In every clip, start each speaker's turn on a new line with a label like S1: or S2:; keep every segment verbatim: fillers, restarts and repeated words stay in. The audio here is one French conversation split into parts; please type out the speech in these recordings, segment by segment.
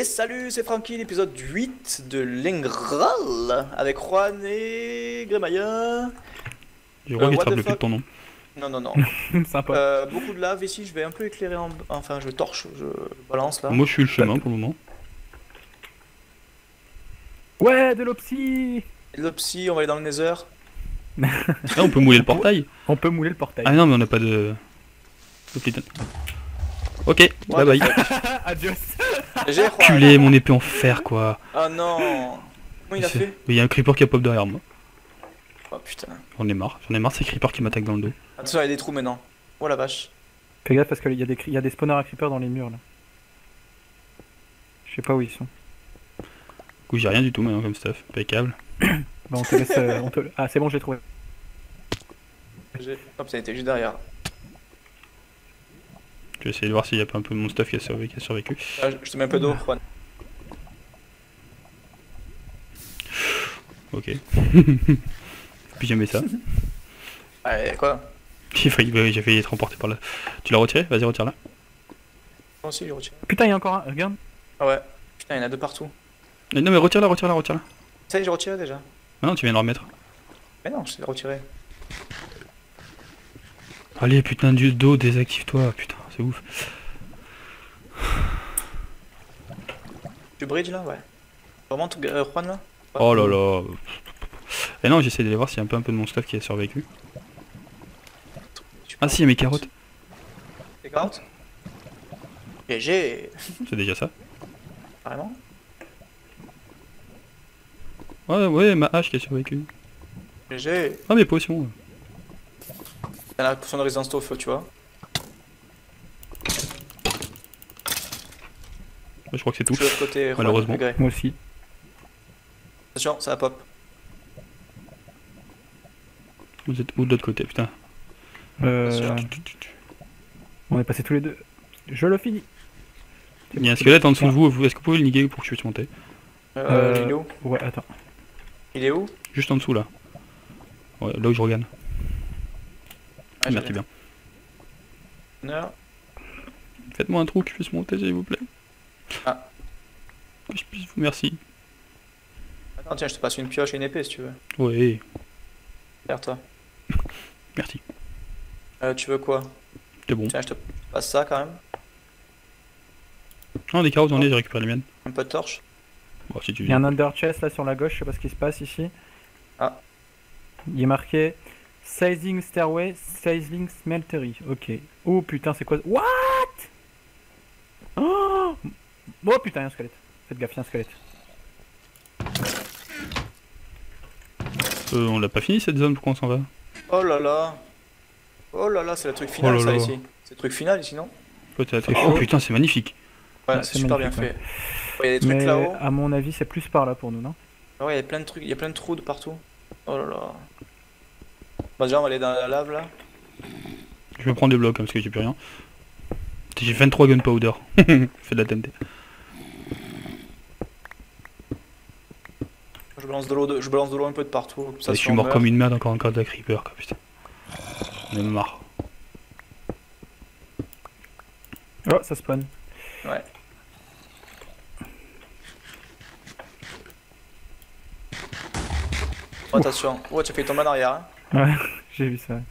S1: Et salut, c'est Francky, l'épisode huit de Lingral avec Juan et Grémaillard.
S2: Je crois
S1: Euh,
S2: qu'il
S1: what
S2: te
S1: the
S2: rappelle plus de
S1: fuck?
S2: ton nom.
S1: Non, non, non.
S3: Sympa.
S1: Euh, beaucoup de lave ici, je vais un peu éclairer en... Enfin, je torche, je balance là.
S2: Moi je suis le chemin pour le moment.
S3: Ouais, de l'opsie.
S1: Et l'opsie, on va aller dans le nether.
S2: Ah, on peut mouler le portail.
S3: On peut mouler le portail.
S2: Ah non, mais on n'a pas de... de Ok,
S1: What
S2: bye
S1: the
S2: bye.
S1: fuck?
S3: Adios.
S1: J'ai Juan.
S2: Culé, mon épée en fer quoi.
S1: Oh non. Comment il a
S2: C'est-
S1: fait?
S2: Il y a un creeper qui a pop derrière moi.
S1: Oh putain.
S2: J'en ai marre, j'en ai marre de ces creepers qui m'attaquent dans le dos.
S1: Attention, il y a des trous maintenant. Oh la vache.
S3: Fais gaffe parce qu'il y, a des cri- il y a des spawners à creepers dans les murs là. Je sais pas où ils sont.
S2: Du coup j'ai rien du tout maintenant comme stuff, impeccable.
S3: Bah on te laisse. euh, on te... Ah c'est bon, j'ai trouvé.
S1: J'ai- Hop, ça a été juste derrière.
S2: Je vais essayer de voir s'il y a pas un peu de mon stuff qui a survécu. Qui a survécu.
S1: Ah, je je te mets un peu d'eau, Juan.
S2: Ok. Puis jamais ça.
S1: Allez, quoi?
S2: J'ai failli, bah oui, j'ai failli être emporté par là. Tu l'as retiré? Vas-y retire-la.
S1: Moi aussi, j'ai retiré.
S3: Putain, il y a encore un. Regarde.
S1: Ah ouais. Putain, il y en a deux partout.
S2: Eh, Non mais retire-la, retire-la, retire-la.
S1: Ça y est, j'ai retiré déjà.
S2: Ah non, tu viens de la remettre.
S1: Mais non, je l'ai retiré.
S2: Allez putain du dos, désactive-toi, putain, c'est ouf.
S1: Tu bridge là? Ouais. Vraiment, tout- euh, Juan là?
S2: Oh là là. Et non, j'essaie d'aller voir s'il y a un peu, un peu de mon stuff qui a survécu. Ah si, il y a mes carottes.
S1: Les carottes? G G.
S2: C'est déjà ça.
S1: Carrément?
S2: Ouais, ouais, ma hache qui a survécu.
S1: G G.
S2: Ah mes potions.
S1: T'as la potion de résistance au feu, tu vois.
S2: Je crois que c'est tout.
S1: Je suis de l'autre côté, Juan,
S2: Malheureusement.
S1: degré.
S3: Moi aussi.
S1: Attention, ça pop.
S2: Vous êtes où de l'autre côté, putain.
S3: Euh... On est passés tous les deux. Je le finis.
S2: Il y a un squelette en dessous de vous, vous- est-ce que vous pouvez le niguer pour que je puisse monter?
S1: Euh,
S3: Euh,
S1: il est où?
S3: Ouais, attends.
S1: Il est où?
S2: Juste en dessous là. Ouais, là où je regarde.
S1: Ah,
S2: Merci
S1: j'avais-
S2: bien.
S1: Non.
S2: Faites-moi un trou que je puisse monter s'il vous plaît.
S1: Ah.
S2: Que je puisse vous merci.
S1: Attends, tiens, je te passe une pioche et une épée si tu veux.
S2: Ouais,
S1: Derrière toi.
S2: merci.
S1: Euh, tu veux quoi?
S2: C'est bon.
S1: Tiens, je te passe ça quand même.
S2: Non, des carottes dans les, j'ai récupéré les miennes.
S1: Un peu de torche.
S2: Bon, si tu
S3: Il y a un under chest là sur la gauche, je sais pas ce qui se passe ici.
S1: Ah.
S3: Il est marqué Sizing Stairway, Sizing Smeltery. Ok. Oh putain, c'est quoi? What? Oh, oh putain, il y a un squelette. Faites gaffe, il y a un squelette.
S2: Euh, on l'a pas fini cette zone, pourquoi on s'en va?
S1: Oh là là. Oh là là, c'est le truc final
S2: Oh là
S1: ça
S2: là.
S1: ici. C'est le truc final ici, non?
S2: Peut-être.
S3: C'est
S2: Oh
S3: chaud.
S2: putain, c'est magnifique.
S1: Ouais,
S3: Ouais,
S1: c'est
S3: c'est
S1: super bien
S3: magnifique,
S1: fait. Ouais, il y a des trucs
S3: Mais
S1: là-haut.
S3: à mon avis, c'est plus par là pour nous, non?
S1: Ah ouais, il y a plein de trucs, il y a plein de trous de partout. Oh là là. Bah déjà, on va aller dans la lave là.
S2: Je vais prendre des blocs hein, parce que j'ai plus rien. J'ai vingt-trois gunpowder. Fais de la T N T.
S1: Je balance de l'eau, de... je balance de l'eau un peu de partout. Comme ça,
S2: Je
S1: si
S2: suis
S1: on
S2: mort
S1: meurt-
S2: comme une merde encore encore de la creeper quoi putain. On est marre.
S3: Oh, ça spawn.
S1: Ouais. Oh, attention. Ouais, tu as fait tomber en arrière. Hein.
S3: Ouais, j'ai vu ça.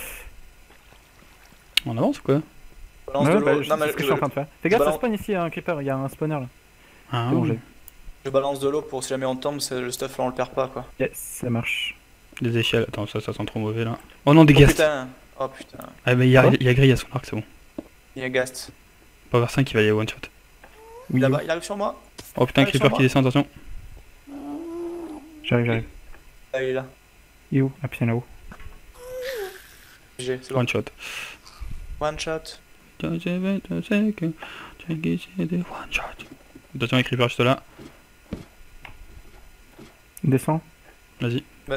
S2: On avance ou quoi?
S1: Balance
S3: Ouais,
S1: de l'eau.
S3: bah, je-
S1: non,
S3: c'est
S1: mais
S3: ce que je
S1: je...
S3: suis en train de faire. Fais gaffe, ça
S1: balance-
S3: spawn ici, un creeper, il y a un spawner là.
S2: Ah,
S3: C'est bon,
S2: oui.
S3: j'ai.
S1: je balance de l'eau pour si jamais on tombe, c'est- le stuff là on le perd pas quoi.
S3: Yes, ça marche.
S2: Des échelles. Attends, ça, ça sent trop mauvais là. Oh non, des
S1: Oh
S2: ghasts.
S1: putain. Oh putain.
S2: Ah mais il y a,
S3: Quoi
S2: y a grille à son arc, c'est bon.
S1: Il y a Gast.
S2: Power cinq il va y avoir one shot.
S3: Oui,
S1: Là-bas, il arrive sur moi.
S2: Oh putain,
S1: Ouais,
S2: creeper
S1: sur
S2: qui
S1: moi.
S2: descend, attention.
S3: j'arrive, j'arrive.
S1: Là, il est là.
S3: Il est où? Ah putain, là-haut.
S1: G G, c'est bon.
S2: One shot.
S1: One shot.
S2: One shot. Attention les creepers juste là.
S3: Il descend.
S2: Vas-y.
S1: Bah,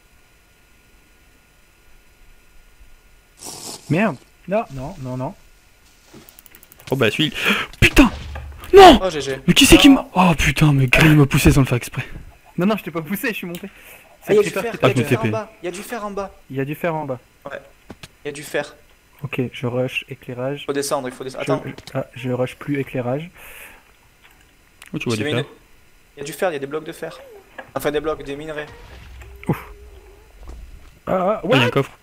S3: Merde. Non, non, non, non.
S2: Oh bah celui. Putain. Non.
S1: oh G G.
S2: Mais qui c'est qui m'a. Oh putain, mais Grey m'a poussé sans le faire exprès.
S3: Non, non, je t'ai pas poussé, je suis monté.
S1: Ah,
S3: C'est
S1: il y a
S3: le
S1: du
S3: creeper
S1: fer,
S3: qui
S1: il y a
S2: Ah,
S1: du
S2: je
S1: fer
S2: me
S1: en
S2: T P.
S1: bas. Il y a du fer en bas.
S3: Il y a du fer en bas.
S1: Il y a du fer.
S3: Ok, je rush éclairage.
S1: Faut descendre, il faut descendre.
S3: Je,
S1: Attends.
S3: ah, je rush plus éclairage.
S2: Oh, tu vois
S1: J'ai
S2: du
S1: mis
S2: fer.
S1: une- Il y a du fer, il y a des blocs de fer. Enfin des blocs, des minerais.
S3: Ah, ah,
S2: Oh, il y a
S3: ouais.
S2: un coffre.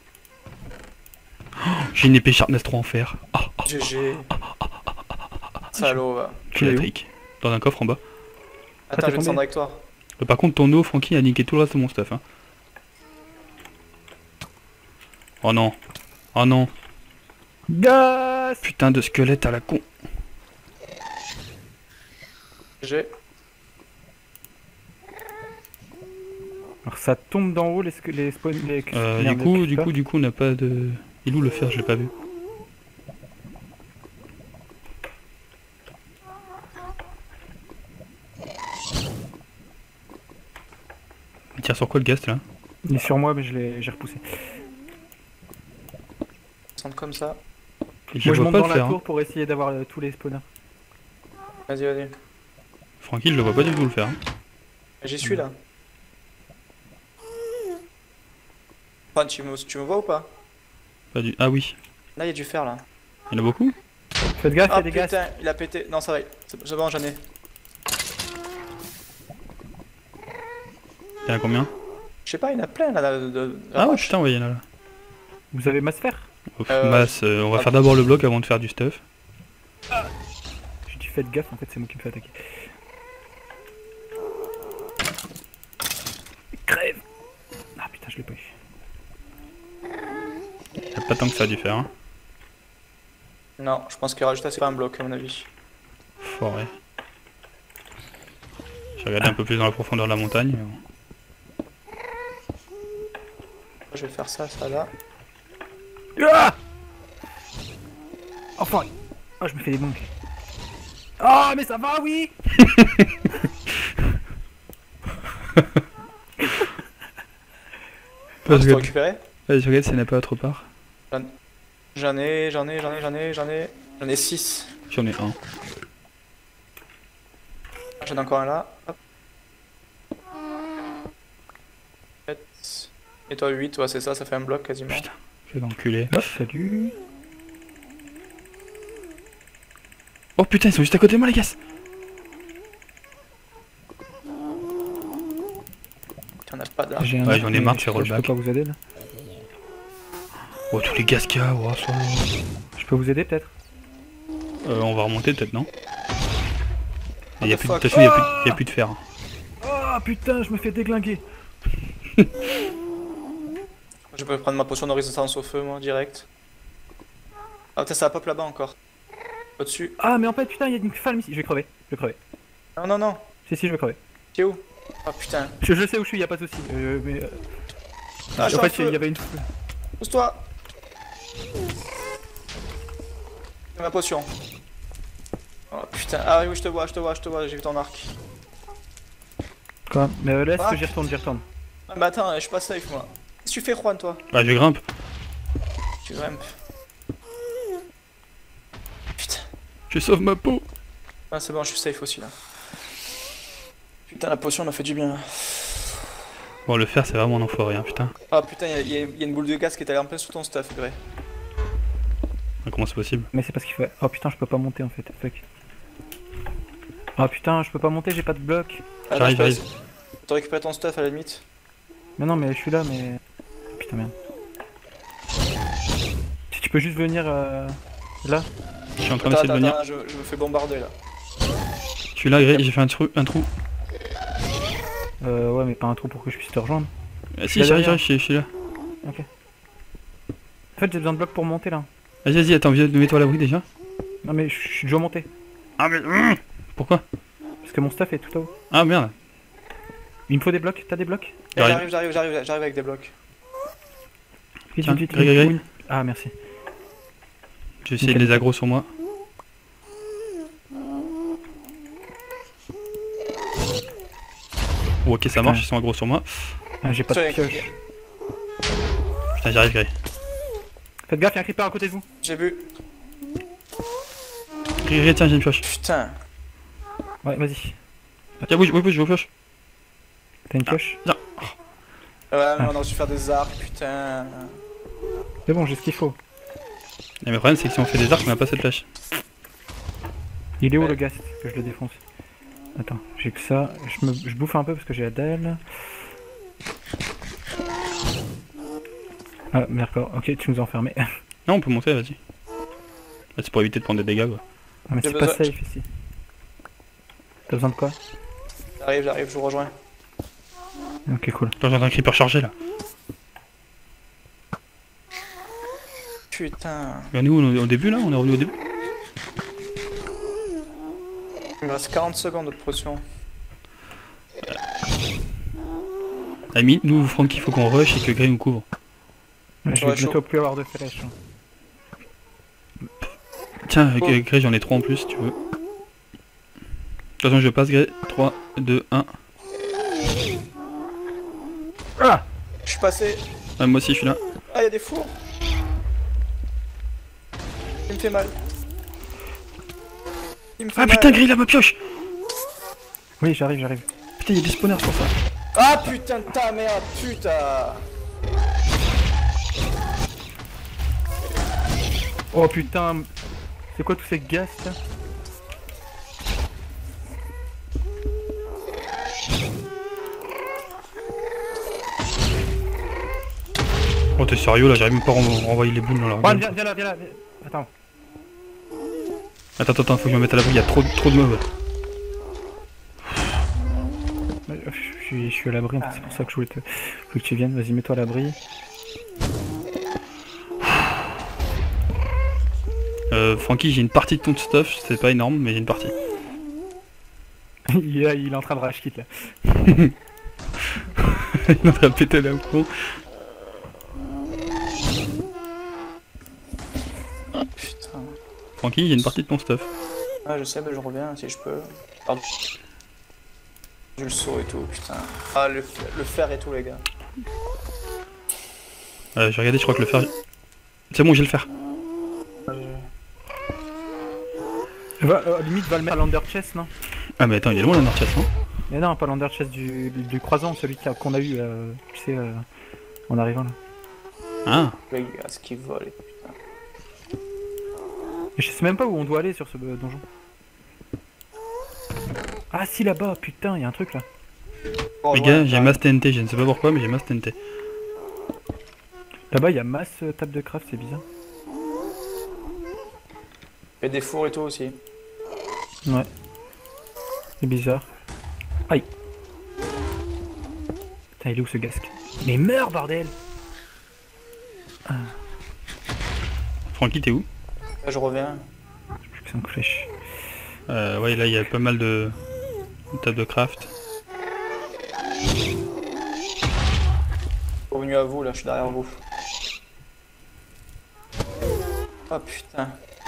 S2: Oh, j'ai une épée Sharpness trois en fer. Ah, ah,
S1: G G. Salaud va.
S2: tu la
S3: est où
S2: trick. Dans un coffre en bas.
S1: Attends,
S3: t'es
S1: je vais
S3: tombé.
S1: descendre avec toi.
S2: Euh, Par contre, ton eau, Francky, a niqué tout le reste de mon stuff. Hein. Oh non. Oh non.
S3: Gaz.
S2: Putain de squelette à la con.
S1: J'ai.
S3: Alors ça tombe d'en haut les sque- les spawn les
S2: Euh,
S3: merde,
S2: du coup,
S3: les
S2: du
S3: creepers.
S2: coup, du coup, on n'a pas de... Il est où le fer? Je l'ai pas vu. Il tire sur quoi le gast là?
S3: Il est sur moi mais je l'ai j'ai repoussé.
S1: Descendre comme ça.
S2: Et je
S3: Moi je
S2: vois
S3: monte
S2: pas
S3: dans
S2: le
S3: la
S2: fer.
S3: tour
S2: Hein.
S3: pour essayer d'avoir euh, tous les spawners.
S1: Vas-y, vas-y.
S2: Francky, je le vois pas du tout le faire. Hein.
S1: J'y suis là. Enfin, tu me, tu me vois ou pas?
S2: Pas du... Ah oui.
S1: Là, il y a du fer là.
S2: Il y en a beaucoup?
S3: Faites gaffe, il y
S1: Ah
S3: a des gaz.
S1: putain, il a pété. Non, ça va. C'est c'est bon, j'en ai.
S2: Il y en a combien?
S1: Je sais pas, il y en a plein là. De, de- de
S2: Ah ouais,
S1: roches.
S2: putain, ouais, il y en a là.
S3: Vous avez masse fer?
S2: Ouf,
S1: Euh,
S2: masse, euh, on va
S1: ah.
S2: faire d'abord le bloc avant de faire du stuff.
S3: J'ai dit faites gaffe, en fait c'est moi qui me fais attaquer. Crève. Ah putain je l'ai pas eu.
S2: Y a pas tant que ça du fer. Hein.
S1: Non, je pense qu'il y aura juste assez un bloc à mon avis.
S2: Forêt. J'ai regardé un peu plus dans la profondeur de la montagne.
S1: Je vais faire ça, ça là.
S3: Ah enfin. Oh je me fais des bonks. Ah mais ça va oui.
S1: Tu
S2: Vas-y,
S1: peux récupérer?
S2: je regarde s'il n'y en a pas autre part.
S1: J'en ai, j'en ai, j'en ai, j'en ai, j'en ai. J'en ai six.
S2: J'en ai un.
S1: J'en ai encore un là. Hop. sept. Et toi huit, ouais c'est ça, ça fait un bloc quasiment.
S2: Putain. Je vais l'enculer.
S3: Hop, salut.
S2: Oh putain, ils sont juste à côté de moi les gars.
S1: T'en as pas là.
S3: J'ai un
S2: Ouais,
S3: autre,
S2: j'en ai
S3: mais
S2: marre de
S3: je
S2: faire
S3: crois que Je
S2: rollback.
S3: peux pas vous aider là.
S2: Oh tous les gaz qu'il y a, oh, ça...
S3: Je peux vous aider peut-être.
S2: euh, on va remonter peut-être non? Il y a
S1: the
S2: plus de... de
S1: fuck?
S2: toute façon, il y a plus de- il y a plus de fer. Hein.
S3: Oh putain je me fais déglinguer.
S1: Je peux prendre ma potion de résistance au feu moi direct. Ah putain ça pop là-bas encore. Au-dessus.
S3: Ah mais en fait putain il y a une femme ici. Je vais crever. Je vais crever.
S1: Non non non.
S3: Si si je vais crever.
S1: T'es où? Ah putain.
S3: Je, je sais où je suis, y a pas de soucis. Euh, mais euh,
S1: Ah, je suis
S3: en
S1: en
S3: fait il
S1: feu.
S3: y avait une.
S1: Pousse-toi. Ma potion. Oh putain. Ah oui je te vois, je te vois, je te vois, j'ai vu ton arc.
S3: Quoi? Mais euh, laisse
S1: Ah.
S3: que j'y retourne, j'y retourne.
S1: Ah bah attends, je suis pas safe moi. Qu'est-ce que tu fais Juan toi?
S2: Bah je grimpe.
S1: Tu grimpes. Putain.
S2: Je sauve ma peau.
S1: Ah c'est bon, je suis safe aussi là. Putain la potion m'a fait du bien.
S2: Bon le fer c'est vraiment un enfoiré hein, putain.
S1: Ah putain, il y, a- y a une boule de gaz qui est allée en plein sous ton stuff, Grey.
S2: Comment c'est possible?
S3: Mais c'est parce qu'il faut. Oh putain, je peux pas monter en fait. Fuck. Oh putain, je peux pas monter, j'ai pas de bloc.
S1: Ah,
S2: J'arrive,
S1: là, je
S2: j'arrive.
S1: peux- Tu récupères ton stuff à la limite.
S3: Mais non, mais je suis là, mais. Putain, merde. Si tu peux juste venir euh, là.
S2: Je suis en train
S1: Attends,
S2: d'essayer de
S1: attends,
S2: venir.
S1: attends, je, je me fais bombarder là.
S2: Je suis là, Grey, j'ai fait un trou. Un trou.
S3: Euh, ouais, mais pas un trou pour que je puisse te rejoindre.
S2: Ah, si,
S3: là
S2: j'arrive,
S3: derrière.
S2: j'arrive, je suis- je suis là.
S3: En fait, j'ai besoin de blocs pour monter là.
S2: Vas-y, vas-y, attends, viens, mets-toi à l'abri déjà.
S3: Non, mais je suis déjà monté.
S2: Ah mais... hum, pourquoi?
S3: Parce que mon stuff est tout en haut.
S2: Ah merde.
S3: Il me faut des blocs, t'as des blocs?
S1: Eh,
S2: J'arrive.
S1: J'arrive, j'arrive, j'arrive, j'arrive avec des blocs.
S3: Vite,
S2: Tiens,
S3: vite, vite,
S2: Grey,
S3: vite,
S2: Grey,
S3: oui. Ah, merci.
S2: Je vais essayer de les aggro sur moi. Oh, ok, ça marche, ils sont aggro sur moi.
S3: Ah, j'ai pas de
S1: Tiens,
S3: pioche.
S2: Putain, j'arrive, Grey.
S3: Faites gaffe, y'a un creeper à côté de vous.
S1: J'ai vu.
S2: Grey, Grey, tiens, j'ai une pioche.
S1: Putain.
S3: Ouais, vas-y.
S2: Tiens, bouge, bouge, bouge, je pioche.
S3: T'as une pioche?
S1: Ouais, mais on a dû faire des arcs, putain.
S3: C'est bon, j'ai ce qu'il faut.
S2: Et le problème, c'est que si on fait des arcs, on a pas cette flèche.
S3: Il est où
S1: Ouais.
S3: le gaz que je le défonce? Attends, j'ai que ça. Je, me... je bouffe un peu parce que j'ai Adèle. Ah, d'accord. Ok, tu nous as enfermés. Ah,
S2: Non, on peut monter, vas-y. Là, c'est pour éviter de prendre des dégâts, quoi.
S3: mais
S1: J'ai
S3: c'est pas
S1: besoin-
S3: safe ici. T'as besoin de quoi?
S1: J'arrive, j'arrive, je vous rejoins.
S3: Ok, cool.
S2: Attends, j'ai un creeper chargé, là.
S1: Putain.
S2: On est où? On est au début, là? On est revenu au début?
S1: Il me reste quarante secondes de potion.
S2: Ami, nous, Francky, faut qu'on rush et que Grey nous couvre.
S3: Ouais, je
S1: Ouais,
S3: vais
S1: chaud.
S3: bientôt plus avoir de flèches. hein.
S2: Tiens, avec
S1: Oh.
S2: avec Grey, j'en ai trois en plus, si tu veux. De toute façon, je passe, Grey. trois, deux, un.
S3: Ah!
S1: Je suis passé.
S2: Ah, moi aussi, je suis là.
S1: Ah, il y a des fours. Il me fait mal. Il me fait
S2: Ah
S1: mal.
S2: putain, Grey, il a ma pioche!
S3: Oui, j'arrive, j'arrive.
S2: Putain, il y a des spawners sur ça.
S1: Ah putain de ta merde, putain.
S3: Oh putain! C'est quoi tous ces gaz là?
S2: Oh, t'es sérieux, là? J'arrive même pas à ren- renvoyer les boules dans leur
S3: Juan,
S2: gueule.
S3: viens, viens là, viens là. viens. Attends.
S2: Attends, attends, faut que je me mette à l'abri, il y a trop, trop de mobs.
S3: Euh, Je suis, je suis à l'abri, en fait, c'est pour ça que je voulais, te... je voulais que tu viennes. Vas-y, mets-toi à l'abri.
S2: Euh, Francky, j'ai une partie de ton stuff, c'est pas énorme, mais j'ai une partie.
S3: il, est, il est en train de rage kit là.
S2: Il est en train de péter la con.
S1: Putain.
S2: Francky, j'ai une partie de ton stuff.
S1: Ah, je sais, mais je reviens si je peux. Pardon. J'ai le saut et tout, putain. Ah, le, le fer et tout, les gars.
S2: Euh, j'ai regardé, je crois que le fer... C'est bon, j'ai le fer.
S1: Ah, j'ai-
S3: Va, euh, limite, va le mettre à l'under chest, non?
S2: Ah mais attends, il est loin la North Chest, hein.
S3: Mais non, pas l'under chest du, du, du croisant, celui qu'a- qu'on a eu, euh, tu sais, euh, en arrivant là.
S2: Ah,
S1: Les gars, ce qui vole, putain.
S3: Et je sais même pas où on doit aller sur ce euh, donjon. Ah si, là-bas, putain, il y a un truc là.
S1: Oh,
S2: les
S1: ouais,
S2: gars, j'ai
S1: j'arrive.
S2: masse T N T, je ne sais pas pourquoi, mais j'ai masse T N T.
S3: Là-bas, il y a masse euh, table de craft, c'est bizarre.
S1: Il y a des fours et tout aussi.
S3: Ouais. C'est bizarre. Aïe. Putain, il est où ce gasque? Mais meurs, bordel!
S2: Francky, t'es où?
S1: Là, je reviens.
S3: Plus que cinq flèches.
S2: Euh, ouais, là, il y a pas mal de... de tables de craft.
S1: Revenu à vous, là, je suis derrière vous. Oh putain.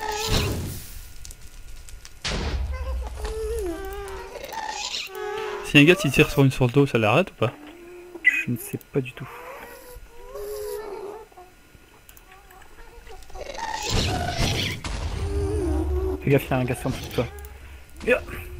S2: Si un gars s'il tire sur une source d'eau, ça l'arrête ou pas?
S3: Je ne sais pas du tout. Fais gaffe, il y a un gars en dessous de toi. Ya.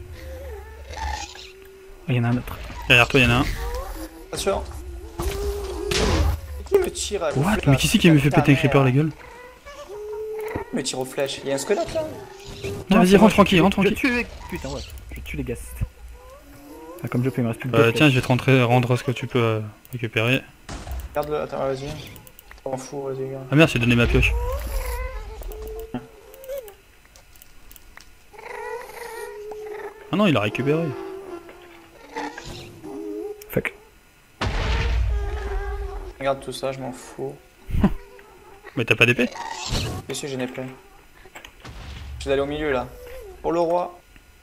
S3: Oh, il y en a un autre.
S2: Derrière toi, il y en a un.
S1: Bien sûr. Qui me tire à la
S2: What?
S1: flèche,
S2: Mais qui c'est qui me fait
S1: putain,
S2: péter un creeper
S1: merde.
S2: la gueule?
S1: Qui me tire aux flèches? Il y a un squelette là?
S2: Tiens, vas-y,
S3: c'est moi,
S2: rentre tranquille,
S3: je-
S2: rentre
S3: Je
S2: tranquille.
S3: tue les... Putain, ouais. Je tue les ghasts. Ah, comme je peux, il me reste plus que
S2: Euh,
S3: deux
S2: tiens, je
S3: flèches.
S2: vais te rentrer, rendre ce que tu peux euh, récupérer.
S1: Regarde-le, attends, vas-y. Je m'en fous, vas-y, regarde.
S2: Ah merde, j'ai donné ma pioche. Ah non, il a récupéré.
S3: Fuck.
S1: Regarde tout ça, je m'en fous.
S2: Mais t'as pas d'épée?
S1: Bien sûr, j'en ai plein. Je vais aller au milieu là. Pour le roi.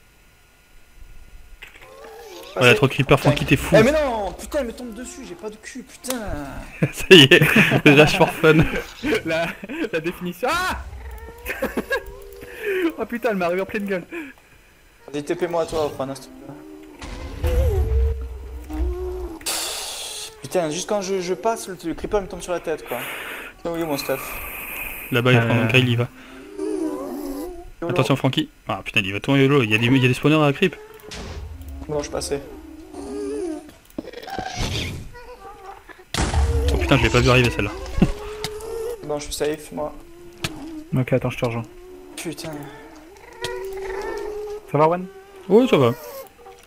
S2: Ouais, y'a trop de creeper, Francky, t'es fou.
S1: Eh mais non, putain, elle me tombe dessus, j'ai pas de cul, putain.
S2: Ça y est, rage for fun.
S3: La, la définition. Ah. Oh putain, elle m'est arrivée en pleine gueule.
S1: Vas-y, T P-moi à toi, Juan, s'il te plaît. Putain, juste quand je, je passe, le, le creeper me tombe sur la tête, quoi. Oh, oui, mon stuff.
S2: Là-bas, il y a
S3: Euh.
S2: Grey, il y va.
S1: Yolo.
S2: Attention, Francky. Ah putain, il va tourner YOLO. Il y a des, il y a des spawners à la creep.
S1: Bon, je suis passé.
S2: Oh putain, je l'ai pas vu arriver celle-là.
S1: Bon, je suis safe, moi.
S3: Ok, attends, je te rejoins.
S1: Putain.
S3: Ça va, Juan?
S2: Oh, ça va.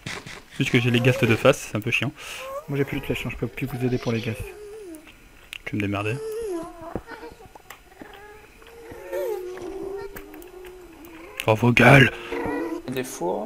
S2: Juste que j'ai les ghasts de face, c'est un peu chiant.
S3: Moi j'ai plus de flèches, hein, je peux plus vous aider pour les gaz.
S2: Je vais me démerder. Oh vos gueules!
S1: Des fours.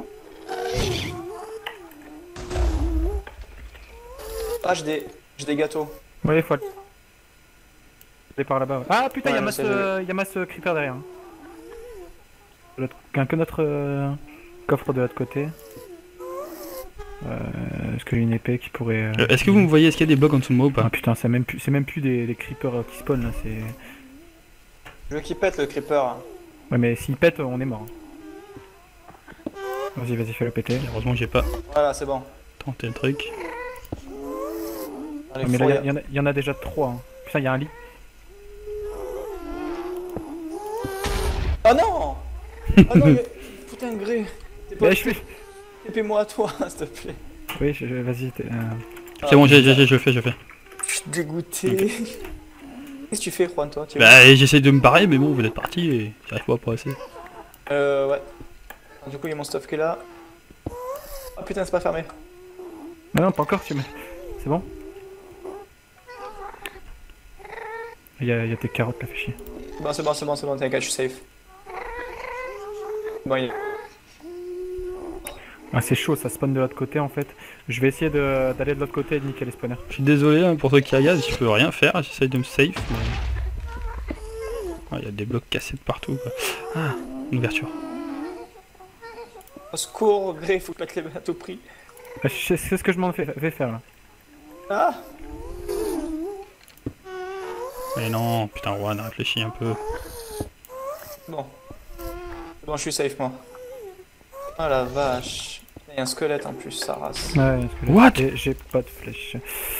S1: Ah, j'ai des... j'ai des gâteaux.
S3: Ouais, faut aller par là-bas. Ouais. Ah putain,
S1: Ouais,
S3: y'a
S1: je
S3: masse,
S1: sais, je
S3: euh, y a masse euh, creeper derrière. Hein. De l'autre- qu'un que notre euh, coffre de l'autre côté. Euh, Est-ce qu'il y a une épée qui pourrait. euh,
S2: Euh, Est-ce que vous me voyez? Est-ce qu'il y a des blocs en dessous de moi ou
S3: Ah
S2: pas?
S3: putain, c'est même plus, c'est même plus des, des creepers euh, qui spawnent là. C'est.
S1: Je veux qu'il pète le creeper.
S3: Ouais, mais s'il pète, on est mort. hein. Vas-y, vas-y, fais-le péter.
S2: Heureusement que j'ai pas
S1: Voilà, c'est bon.
S2: tenté le truc.
S1: Dans les
S3: Ouais, mais là,
S1: fours,
S3: il y, en a- y en a déjà trois. Hein. Putain, y a un lit.
S1: Oh non. Oh non, mais... putain, Gré. T'es pas...
S3: Ouais, je suis.
S1: Épée-moi à toi, s'il te plaît.
S3: Oui, je, je- vas-y. t'es, euh,
S2: C'est bon, j'ai, j'ai, j'ai- je le fais, je le fais.
S1: Je suis dégoûté. Qu'est-ce que tu fais, Juan, toi? Tu
S2: Bah j'essaie de me barrer, mais bon, vous êtes parti et j'arrive pas à progresser.
S1: Euh, ouais. Du coup, il y a mon stuff qui est là. Oh putain, c'est pas fermé.
S3: Ah non, pas encore, tu mets. C'est bon. Il y, a- y a tes carottes là, fait chier.
S1: Bon, c'est bon, c'est bon, c'est bon, t'inquiète, je suis safe. Bon, il est...
S3: Ah, c'est chaud, ça spawn de l'autre côté en fait. Je vais essayer de- d'aller de l'autre côté et de niquer les spawners.
S2: Je suis désolé hein, pour ceux qui regardent, je peux rien faire, j'essaye de me safe, mais... Ah, il y a des blocs cassés de partout quoi. Ah, une ouverture.
S1: Au secours, Gré, faut que je mette les à tout prix.
S3: Ah, je sais- C'est ce que je m'en fais- vais faire là.
S1: Ah.
S2: Mais non, putain Juan, réfléchis un peu.
S1: Bon. Bon, je suis safe, moi. Oh la vache. Il y a un squelette en plus, ça race.
S3: Ouais, parce que j'ai-
S2: What?
S3: j'ai- J'ai pas de flèche.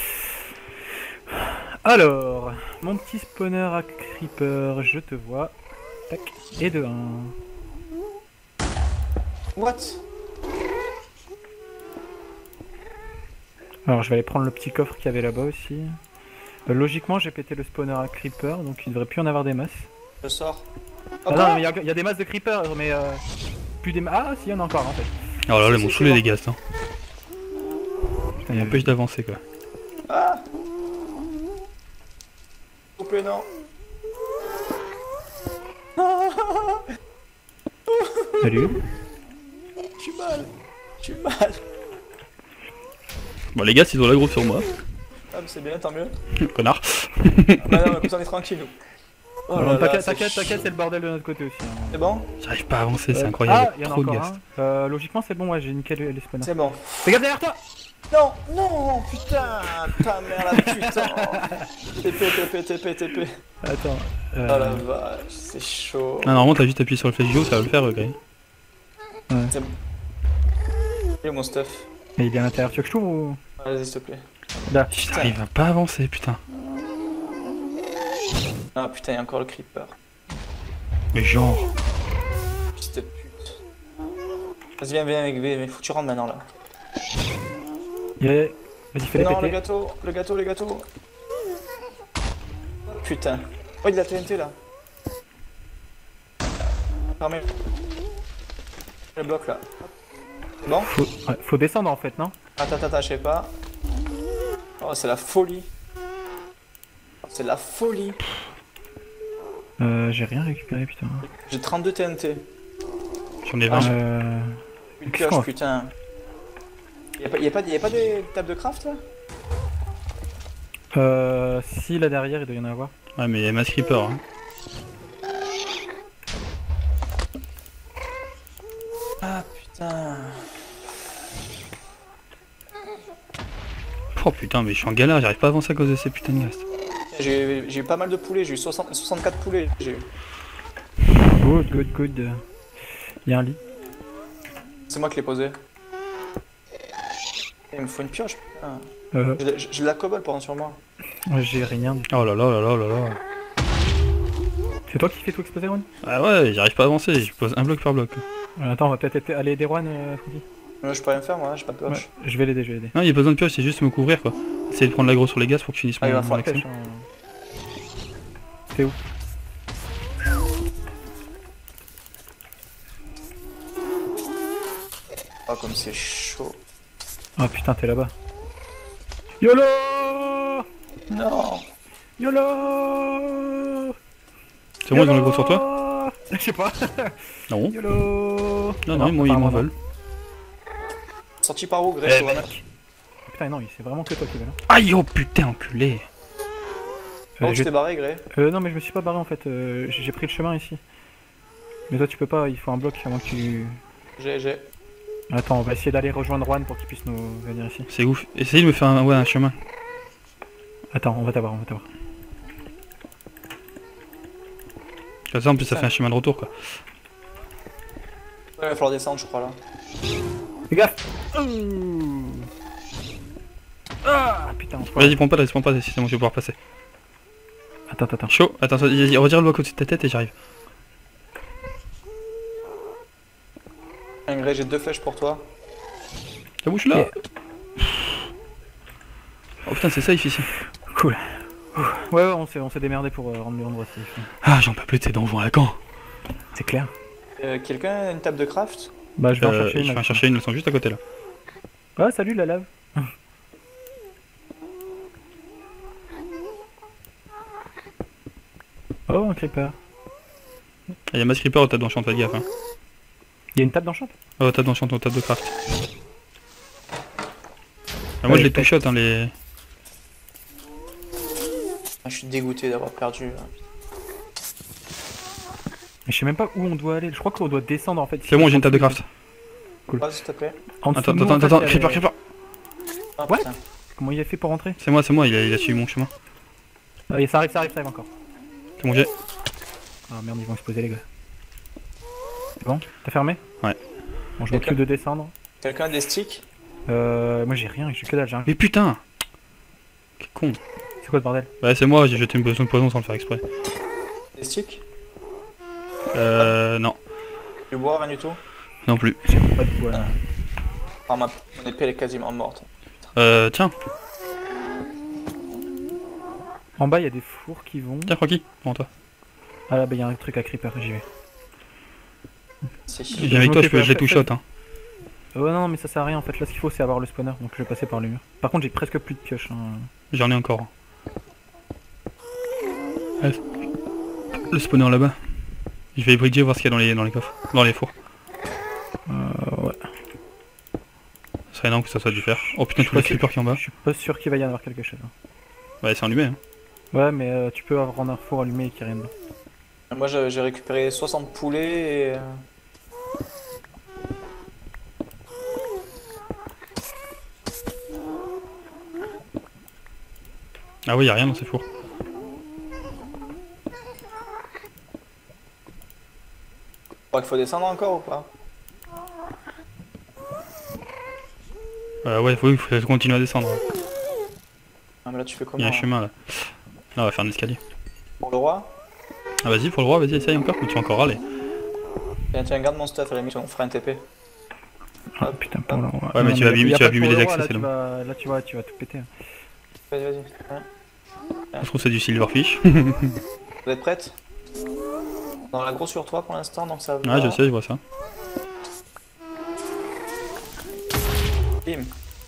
S3: Alors, mon petit spawner à creeper, je te vois. Tac, et de un.
S1: What?
S3: Alors, je vais aller prendre le petit coffre qu'il y avait là-bas aussi. Euh, logiquement, j'ai pété le spawner à creeper, donc il devrait plus en avoir des masses.
S1: Je sors.
S3: Ah
S1: Oh,
S3: non, mais il y, a- y a des masses de creeper, mais euh, plus des masses. Ah, si, il y en a encore en fait.
S2: Oh là là, ils m'ont
S1: c'est
S2: saoulé
S1: bon.
S2: les ghasts, hein.
S3: Putain,
S2: Ils
S3: y a-
S2: m'empêchent d'avancer quoi.
S1: Ah. S'il vous plaît, non.
S3: Salut.
S1: Je suis mal. Je suis mal.
S2: Bon les gars, ils ont l'aggro sur moi.
S1: Ah, mais c'est bien, tant mieux.
S2: Connard.
S1: Bah non, mais on est tranquille, nous. Oh là
S3: Alors,
S1: là,
S3: T'inquiète,
S1: c'est
S3: t'inquiète,
S1: ch-
S3: t'inquiète, c'est le bordel de notre côté aussi. hein.
S1: C'est bon?
S2: J'arrive pas à avancer, c'est
S3: Euh,
S2: incroyable.
S3: Ah, il y en a
S2: Trop de
S3: encore
S2: ghasts.
S3: un. Euh, logiquement, c'est bon, ouais, j'ai niqué les, les spawners.
S1: C'est bon.
S3: Fais gaffe derrière toi!
S1: Non, non, putain, ta mère la putain. T P, T P, T P, T P.
S3: Attends.
S1: Oh
S3: Euh...
S1: la vache, c'est chaud.
S2: Ah normalement t'as juste appuyé sur le flèche jaune, ça va le faire ok.
S1: C'est bon. Il est mon stuff.
S3: Mais il est à l'intérieur, tu veux que je t'ouvre ou...
S1: Vas-y, s'il te plaît.
S3: Là.
S2: J'arrive à pas avancer putain.
S1: Ah putain, il y a encore le creeper.
S2: Mais genre...
S1: Petite pute. Vas-y, viens, viens avec V, mais faut que tu rentres maintenant là.
S3: Il est... Vas-y, fais-les
S1: Non, le
S3: péter.
S1: gâteau, le gâteau, le gâteau. Putain. Oh, il y a de la T N T là. Fermez. Le bloc là. C'est bon?
S3: Faut... ouais, faut descendre en fait, non?
S1: Attends, attends, attends, je sais pas. Oh, c'est la folie. C'est la folie.
S3: Euh, j'ai rien récupéré, putain.
S1: J'ai trente-deux T N T.
S2: J'en ai vingt.
S3: Euh...
S1: Une
S3: Qu'est-ce qu'on
S1: pioche,
S3: va-
S1: putain. Y'a pas, y a pas, y a pas des tables de craft là?
S3: Euh... Si, là derrière, il doit y en avoir.
S2: Ouais mais il y a mass creeper hein.
S1: Ah putain.
S2: Oh putain mais je suis en galère, j'arrive pas à avancer à cause de ces putains de ghasts.
S1: J'ai j'ai eu pas mal de poulets, j'ai eu soixante, soixante-quatre poulets. J'ai eu.
S3: Good, good, good. Il y a un lit.
S1: C'est moi qui l'ai posé. Il me faut une pioche, putain.
S3: Euh...
S1: J'ai j'ai de la cobble pendant sur moi.
S3: J'ai rien.
S2: Oh là là là là là là.
S3: C'est toi qui fais tout exploser, Juan?
S2: Ah ouais, j'arrive pas à avancer, je pose un bloc par bloc.
S3: Euh, Attends, on va peut-être être- aller aider Juan, euh, Francky.
S1: Euh, je peux rien faire moi, j'ai pas de
S3: Ouais,
S1: pioche.
S3: je vais l'aider, je vais l'aider.
S2: Non, il y a pas besoin de pioche, c'est juste me couvrir quoi. Essayer de prendre l'aggro sur les gaz pour que je finisse
S1: Ah, il
S2: mon,
S1: va
S2: mon
S1: falloir
S2: action.
S3: Pêche, hein. T'es où?
S1: Oh, comme c'est chaud.
S3: Ah putain, t'es là-bas. YOLO!
S1: Non.
S3: YOLO!
S2: C'est bon, ils ont le gros sur toi?
S3: Je sais pas.
S2: Non.
S3: YOLO!
S2: Non, non, ils m'en- ils m'en veulent.
S1: Sorti par où, Gré?
S2: Eh,
S1: sur la
S2: mec.
S3: Oh, putain, non, c'est vraiment que toi qui veux là.
S2: Aïe, oh putain, enculé.
S1: Comment
S3: Euh,
S1: tu
S3: je-
S1: t'es barré, Gré?
S3: euh, non, mais je me suis pas barré en fait. Euh, j'ai j'ai pris le chemin ici. Mais toi, tu peux pas, il faut un bloc avant que tu.
S1: J'ai, j'ai.
S3: Attends, on va essayer d'aller rejoindre Juan pour qu'il puisse nous venir ici.
S2: C'est ouf. Essayez de me faire un, ouais, un chemin.
S3: Attends, on va t'avoir, on va t'avoir.
S2: Comme ça, en plus, ça fait un chemin de retour, quoi.
S1: Ouais, il va falloir descendre, je crois, là.
S3: Fais gaffe! Ouh. Ah putain, on
S2: Vas-y, prends pas de risque, prends pas de risque, c'est bon, je vais pouvoir passer.
S3: Attends, attends, attends.
S2: Chaud. Attends, vas-y, retire le bloc au-dessus de ta tête et j'arrive.
S1: Gré, j'ai deux flèches pour toi.
S2: T'as bouche là?
S3: Ok.
S2: Oh putain, c'est safe ici.
S3: Cool. Ouh. Ouais, ouais, on s'est on s'est démerdé pour euh, rendre l'endroit safe.
S2: Ah, j'en peux plus de ces donjons à quand?
S3: C'est clair.
S1: Euh, Quelqu'un a une table de craft?
S3: Bah, je vais en
S2: Euh,
S3: chercher
S2: je
S3: une.
S2: vais en chercher une, elles sont juste à côté là.
S3: Ah, salut la lave. Oh, un creeper.
S2: Il y a masse creeper au tas d'enchant, fais gaffe. Hein.
S3: Il y a une table d'enchant?
S2: Oh, au tas d'enchant, au tas de craft. Ah, moi je les two shot, hein, les.
S1: Ah, je suis dégoûté d'avoir perdu. Là.
S3: Mais je sais même pas où on doit aller. Je crois qu'on doit descendre en fait.
S2: C'est bon, j'ai une table de craft.
S3: Cool.
S1: Ah, s'il te plaît.
S3: En dessous
S2: Attends,
S3: de nous,
S2: attends,
S3: en fait,
S2: attends,
S3: il y a
S2: creeper,
S3: les-
S2: creeper.
S1: Ah,
S3: Ouais.
S1: putain.
S3: Comment il a fait pour rentrer?
S2: C'est moi, c'est moi, il a, il a suivi mon chemin.
S3: Ah, ça arrive, ça arrive, ça arrive encore.
S2: C'est bon, j'ai.
S3: Ah merde, ils vont exploser les gars. C'est bon? T'as fermé?
S2: Ouais.
S3: Bon, je m'occupe de descendre.
S1: Quelqu'un a des sticks?
S3: Euh, moi j'ai rien, j'ai que dalle, j'ai un-
S2: Mais putain! Quel con.
S3: C'est quoi ce bordel?
S2: Bah, c'est moi, j'ai jeté une potion de poison sans le faire exprès.
S1: Des sticks?
S2: Euh. Non,
S1: Du bois, rien du tout?
S2: non plus.
S3: J'ai pas de bois là.
S1: Ah, ma... mon épée elle est quasiment morte.
S2: Euh. Tiens,
S3: En bas il y a des fours qui vont.
S2: tiens, Croquis, devant toi.
S3: Ah là, bah il y a un truc à creeper, j'y vais.
S1: Si.
S2: Je viens avec toi, je peux, je les two shot, hein.
S3: Euh, non, mais ça sert à rien en fait. Là, ce qu'il faut, c'est avoir le spawner. Donc je vais passer par le mur. Par contre, j'ai presque plus de pioches. Hein.
S2: J'en ai encore. Ouais. Le spawner là-bas. Je vais bridger voir ce qu'il y a dans les, dans les coffres, dans les fours.
S3: Euh, ouais.
S2: Ce serait énorme que ça soit du fer. Oh putain,
S3: Je
S2: tous les
S3: suis
S2: creepers qui en bas.
S3: Je suis pas sûr qu'il va y en avoir quelque chose. hein.
S2: Ouais, c'est allumé, hein.
S3: Ouais, mais euh, tu peux avoir un four allumé et qu'il n'y a rien dedans.
S1: Moi j'ai j'ai récupéré soixante poulets et... euh,
S2: Ah oui, y a rien dans ces fours.
S1: Je crois qu'il faut descendre encore ou pas?
S2: Euh, ouais, oui, il faut continuer à descendre.
S1: Ah mais là tu fais
S2: Il y
S1: comment
S2: a un
S1: là
S2: chemin là. Là, on va faire un escalier.
S1: Pour le roi?
S2: Ah vas-y, pour le roi, vas-y, essaye encore, ou tu vas encore râler.
S1: Tiens, tiens, garde mon stuff à la limite, on fera un T P.
S3: Ah putain, pour le roi.
S2: Ouais, mais
S3: Non,
S2: tu vas
S3: y a-
S2: abîmer-
S3: y a
S2: tu vas
S3: pas de
S2: abîmer
S3: pour
S2: les
S3: le roi,
S2: accès,
S3: là,
S2: c'est
S3: tu
S2: long.
S3: vas- Là, tu vois, tu vas tout péter.
S1: Vas-y, vas-y. Hein.
S2: Je trouve que c'est du silverfish.
S1: Vous êtes prêtes? Dans la grosse sur toi pour l'instant, donc ça va.
S2: Ouais, je sais, je vois ça.
S1: Bim.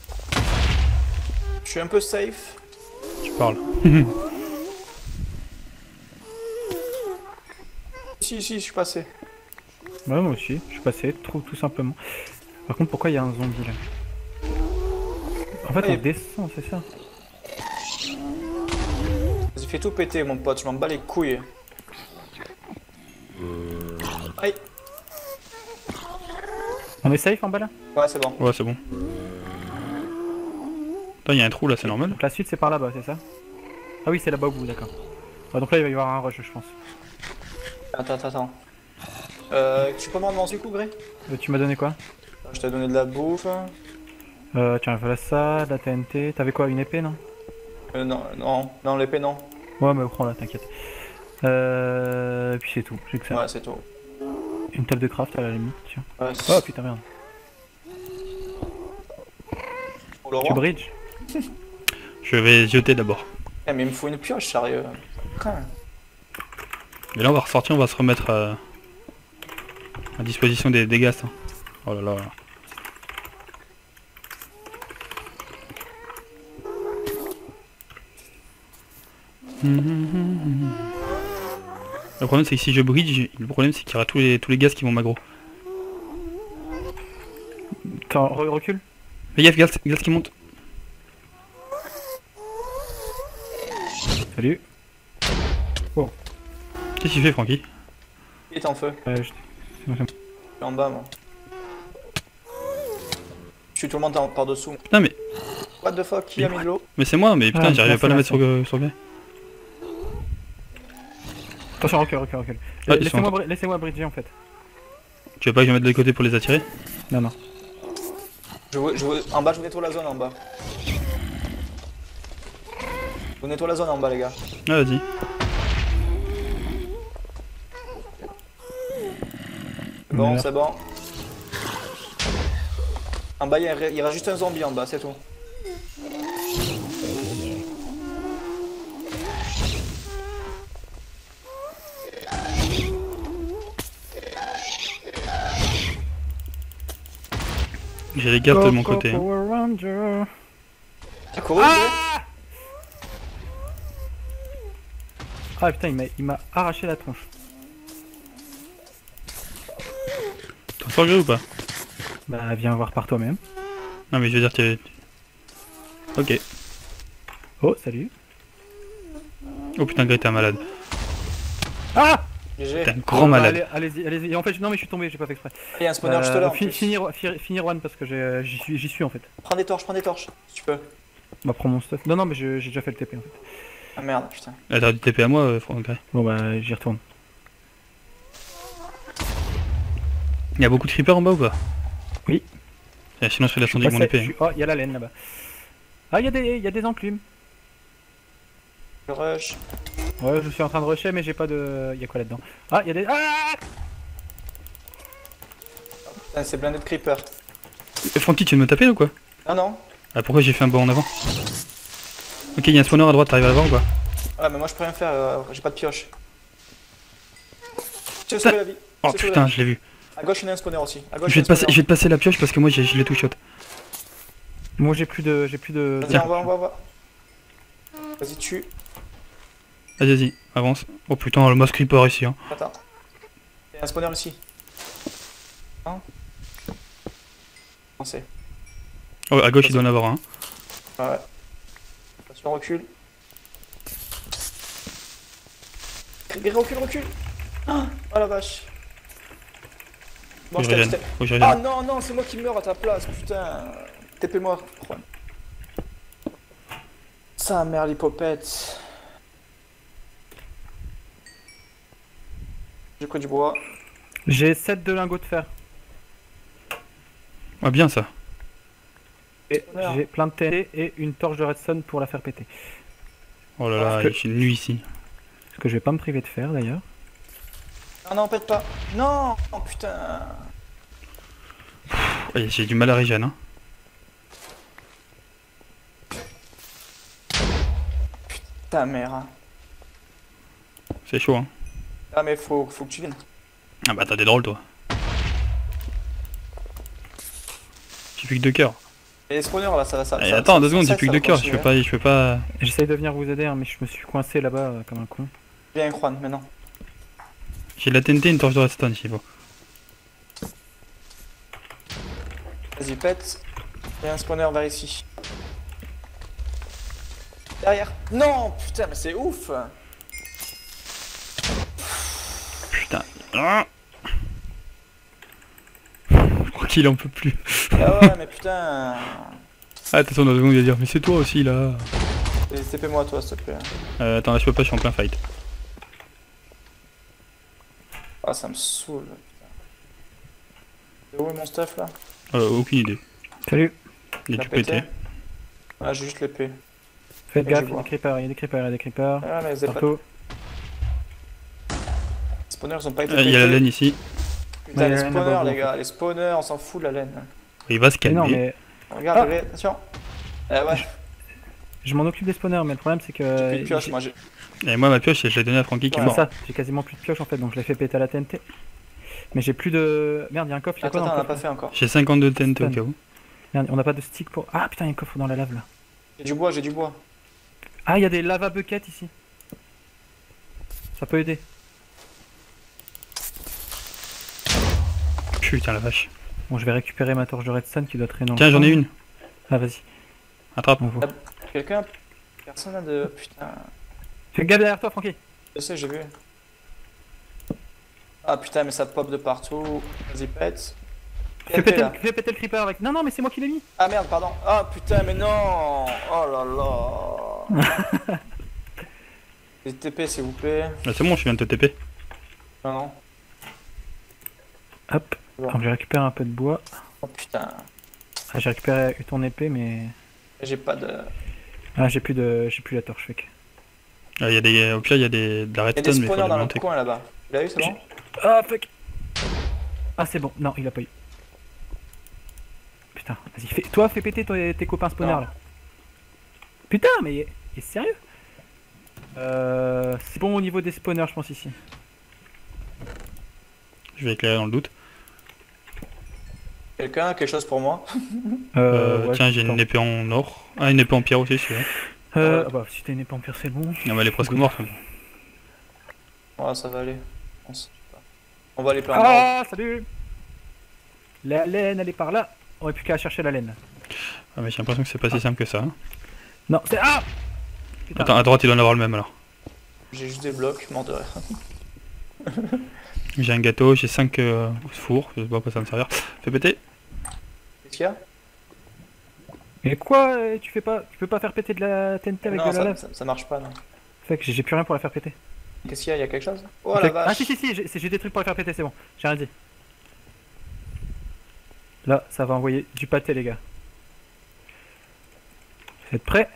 S1: Je suis un peu safe.
S2: Tu parles.
S1: Si, si, je suis passé.
S3: Ouais, moi aussi, je suis passé, tout, tout simplement. Par contre, pourquoi il y a un zombie là? En fait,
S1: Ouais.
S3: on descend, c'est ça?
S1: Vas-y, fais tout péter, mon pote, je m'en bats les couilles. Aïe.
S3: On est safe en bas là?
S1: Ouais, c'est bon.
S2: Ouais, c'est bon. Putain, y a un trou là, c'est normal.
S3: Donc la suite, c'est par là-bas, c'est ça? Ah oui, c'est là-bas au bout, d'accord. Ouais, donc là, il va y avoir un rush, je pense.
S1: Attends, attends, attends. Euh, tu peux m'en demander du coup, Gré?
S3: Euh, tu m'as donné quoi?
S1: Je t'ai donné de la bouffe.
S3: Euh, tiens, voilà ça, la T N T. T'avais quoi, une épée, non?
S1: Euh, non, non, non, l'épée, non.
S3: Ouais, mais prends-la, t'inquiète. Euh, et puis c'est tout, j'ai que ça.
S1: Ouais, c'est tout.
S3: Une table de craft à la limite, tiens.
S1: Ouais,
S3: Oh putain, merde.
S1: pour le
S3: Tu
S1: roi.
S3: bridge?
S2: Je vais jeter d'abord.
S1: Eh, mais il me faut une pioche, sérieux. Putain.
S2: Et là, on va ressortir, on va se remettre euh, à disposition des, des ghasts. Hein. Oh là là. Le problème c'est que si je bridge, le problème c'est qu'il y aura tous les, tous les gaz qui vont m'aggro.
S3: Attends, re- recule.
S2: Fais gaffe, gaz, gaz qui monte.
S3: Salut.
S2: Qu'est-ce que tu fais Francky?
S1: Il est en feu.
S3: Euh, je...
S1: Je suis en bas, moi. Je suis tout le monde en- par-dessous.
S2: Putain mais,
S1: What the fuck, qui a mis de l'eau?
S2: mais c'est moi, mais putain
S3: Ah,
S2: j'arrivais
S3: merci,
S2: pas à la mettre sur,
S3: merci.
S2: euh, sur le
S3: Attention, recule, recule, recule.
S2: Ah, ils
S3: Laissez-moi
S2: sont-
S3: bri- laissez-moi bridger en fait.
S2: Tu veux pas que je me mette de côté pour les attirer?
S3: Non, non.
S1: Je vous, je vous- En bas, je vous nettoie la zone en bas. Je vous nettoie la zone en bas, les gars.
S2: Ah vas-y.
S1: Bon,
S3: Merde.
S1: c'est bon. En bas, il y, a- il y aura juste un zombie en bas, c'est tout.
S2: J'ai les gardes de mon côté. hein.
S3: Power Ranger.
S1: Ah, couru, ah
S3: Ah putain, il m'a il m'a arraché la tronche.
S2: T'en sors gris ou pas?
S3: Bah viens voir par toi-même.
S2: Non mais je veux dire t'es... Ok.
S3: Oh, salut.
S2: Oh putain Grey t'es un malade.
S3: Ah
S1: G G.
S2: T'es un grand malade.
S3: Allez, allez-y, allez-y. Et en fait, non mais je suis tombé, j'ai pas fait exprès.
S1: Il y a un spawner juste
S3: Euh,
S1: là. en
S3: fi-
S1: plus.
S3: finir, fi- finir one parce que j'ai- j'y suis, j'y suis en fait.
S1: Prends des torches, prends des torches, si tu peux.
S3: Bah prends mon stuff. Non non mais je- j'ai déjà fait le T P en fait.
S1: Ah merde, putain.
S2: Ah, t'as du T P à moi euh, Franck Grey.
S3: Bon bah j'y retourne.
S2: Il y a beaucoup de creepers en bas ou pas?
S3: Oui.
S2: Eh, sinon je fais la
S3: Je
S2: sonde avec mon
S3: passais-
S2: épée.
S3: je suis- Oh, il y a la laine là-bas. Ah, il y a des, il y a des enclumes.
S1: Je rush.
S3: Ouais, je suis en train de rusher mais j'ai pas de... Il y a quoi là-dedans? Ah, il y a des... Ah
S1: Putain, c'est blindé de creeper.
S2: Eh, Francky tu veux me taper ou quoi?
S1: Ah non.
S2: Ah pourquoi j'ai fait un bond en avant? Ok il y a un spawner à droite, t'arrives à le voir ou pas?
S1: Ah, mais moi je peux rien faire, euh, j'ai pas de pioche. Je vais
S2: Ça-
S1: sauver la vie.
S2: Oh
S1: Je vais sauver
S2: putain
S1: la vie.
S2: je l'ai vu.
S1: À gauche, il y en a un spawner aussi. À gauche,
S2: Je vais,
S1: il y
S2: te
S1: a un
S2: passer,
S1: spawner.
S2: je vais te passer la pioche parce que moi j'ai- je l'ai tout shot.
S3: Moi j'ai plus de... J'ai plus de...
S1: Vas-y, on va, on va, on va. Vas-y, tue.
S2: Vas-y vas-y, avance. Oh putain le mass creeper ici hein.
S1: Attends. Il y a un spawner ici. Hein? Pensez.
S2: Oh, à gauche il doit en avoir un.
S1: Ouais. Attention, recule. Recule, recule, recule. Oh la vache. Bon,
S2: Faut
S1: je
S2: que je
S1: t'ai- je
S2: régène.
S1: t'ai-
S2: Faut que je
S1: Ah
S2: régène.
S1: non, non, c'est moi qui meurs à ta place, putain. T P-moi, Juan. Ça, merde, l'hypopète. J'ai pris du bois.
S3: J'ai sept de lingots de fer.
S2: Ah bien ça.
S3: Et
S1: Merde.
S3: j'ai plein de T N T et une torche de redstone pour la faire péter.
S2: Oh là là,
S3: Parce que-
S2: il fait une nuit ici.
S3: Ce que je vais pas me priver de faire d'ailleurs.
S1: Ah non, pète pas. Non, oh putain.
S2: Ouais, j'ai du mal à régène hein.
S1: Ta mère. Hein.
S2: C'est chaud hein.
S1: Ah mais faut, faut que tu viennes.
S2: Ah bah t'as des drôles toi. J'ai plus que deux cœurs.
S1: Et les spawners là, ça va, ça
S2: Eh,
S1: ça-
S2: attends
S1: ça-
S2: deux secondes,
S1: ça-
S2: j'ai plus que
S1: ça
S2: deux
S1: va
S2: cœurs, je
S1: continuer.
S2: peux pas, je peux pas...
S3: J'essaye de venir vous aider hein, mais je me suis coincé là-bas euh, comme un con.
S1: Viens, Juan, maintenant.
S2: J'ai de la T N T et une torche de redstone s'il faut.
S1: Vas-y, pète. Il y a un spawner vers ici. Derrière. Non, putain, mais c'est ouf.
S2: Putain. Ah je crois qu'il en peut plus.
S1: Ah ouais, mais putain.
S2: Ah attention dans deux secondes il va dire mais c'est toi aussi là.
S1: T P moi toi, s'il te plaît.
S2: Euh, attends là je peux pas, je suis en plein fight.
S1: Ah, ça me saoule. Putain. C'est où est mon stuff là?
S2: Euh, aucune idée.
S3: Salut.
S2: Il est
S1: L'a
S2: tout pété.
S1: Ah, j'ai juste l'épée.
S3: Faites
S1: Ouais,
S3: gaffe,
S1: je
S3: il y a
S1: vois.
S3: des creepers, il y a des creepers, il y a des creepers.
S1: Ah, mais les épa-
S3: Partout.
S1: les spawners ils ont pas été
S2: Euh, Il y a la
S1: pétés.
S2: laine ici.
S1: Putain,
S3: Ouais,
S1: les
S3: la laine
S1: spawners,
S3: là-bas,
S1: les
S3: en
S1: gars, les spawners, on s'en fout de la laine.
S2: Il va se
S3: Mais non
S2: calmer.
S3: mais
S1: Regarde,
S3: Ah.
S1: regarde, attention. Eh ouais,
S3: je m'en occupe des spawners mais le problème c'est que...
S1: j'ai plus de pioche,
S3: j'ai-
S1: moi j'ai.
S2: Et moi ma pioche je l'ai donnée à Francky qui est
S3: C'est
S2: mort.
S3: ça, j'ai quasiment plus de pioche en fait donc je l'ai fait péter à la T N T. Mais j'ai plus de... Merde, il y a un coffre, il y a
S1: Attends,
S3: quoi
S1: attends,
S3: dans
S1: on
S3: le
S1: n'a
S3: coffre
S1: pas fait encore.
S2: J'ai cinquante-deux T N T au cas où.
S3: Merde, on n'a pas de stick pour... Ah putain, il y a un coffre dans la lave là.
S1: J'ai du bois, j'ai du bois.
S3: Ah, il y a des lava buckets ici. ça peut aider.
S2: Putain la vache.
S3: Bon, je vais récupérer ma torche de redstone qui doit traîner dans le
S2: Tiens, j'en ai
S3: coin.
S2: une.
S3: Ah, vas-y,
S2: Attrape.
S3: on voit.
S1: Quelqu'un. Personne n'a de. Putain.
S3: Fais gaffe derrière toi, Francky.
S1: Je sais, j'ai vu. Ah putain, mais ça pop de partout. Vas-y, pète.
S3: Fais
S1: P T,
S3: péter,
S1: là.
S3: le- fais péter le creeper avec. Non, non, mais c'est moi qui l'ai mis.
S1: Ah merde, pardon. Ah putain, mais non. Oh là là. Les T P, s'il vous plaît.
S2: Là, c'est bon, je viens de te T P.
S1: Non, non.
S3: Hop.
S1: Bon.
S3: Alors, j'ai récupéré un peu de bois.
S1: Oh putain.
S3: Ah, j'ai récupéré ton épée, mais.
S1: J'ai pas de.
S3: Ah, j'ai plus de. J'ai plus la torche, fait que.
S2: Ah, y a des... Au pire, il y a des... de la
S1: Il y a des
S2: redstone, mais il faut
S1: spawners dans le
S2: l'alimenter.
S1: coin là-bas. Tu l'as vu, c'est bon?
S3: Ah, fuck. Ah, c'est bon. Non, il a pas eu. Putain, vas-y, fais... toi, fais péter tes, tes copains spawners
S1: Non.
S3: là. Putain, mais il est, il est sérieux? Euh. C'est bon au niveau des spawners, je pense, ici.
S2: Je vais éclairer dans le doute.
S1: Quelqu'un a quelque chose pour moi?
S2: Euh,
S3: ouais,
S2: tiens, j'ai
S3: attends.
S2: une épée en or. Ah, une épée en pierre aussi, celui-là.
S3: Euh, ah bah, si t'as une épée en pierre, c'est bon.
S2: Non, mais elle est presque morte.
S1: Ouais, ça va aller. On, sait pas. On va aller plein de
S3: Ah, salut. La laine, elle est par là. On n'a plus qu'à chercher la laine.
S2: Ah, mais j'ai l'impression que c'est pas si simple que ça. hein.
S3: Non, c'est. Ah Putain.
S2: Attends, à droite, il doit en avoir le même alors.
S1: J'ai juste des blocs, mort de rire.
S2: J'ai un gâteau, j'ai cinq euh, fours, je sais pas à quoi ça va me servir. Fais péter.
S1: Qu'est-ce qu'il y a?
S3: Mais quoi euh, Tu fais pas. Tu peux pas faire péter de la T N T avec
S1: Non,
S3: de la
S1: ça,
S3: lave?
S1: ça, ça marche pas, non.
S3: Fait que j'ai j'ai plus rien pour la faire péter.
S1: Qu'est-ce qu'il y a? Il y a quelque chose? Oh la
S3: Fait-
S1: vache!
S3: Ah si si si, j'ai j'ai des trucs pour la faire péter, c'est bon. J'ai rien dit. Là, ça va envoyer du pâté, les gars. Vous êtes prêts?